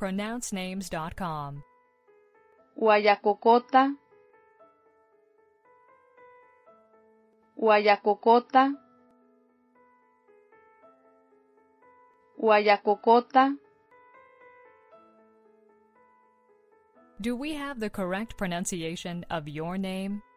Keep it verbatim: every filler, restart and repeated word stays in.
pronounce names dot com. Huayacocota, Huayacocota, Huayacocota. Do we have the correct pronunciation of your name?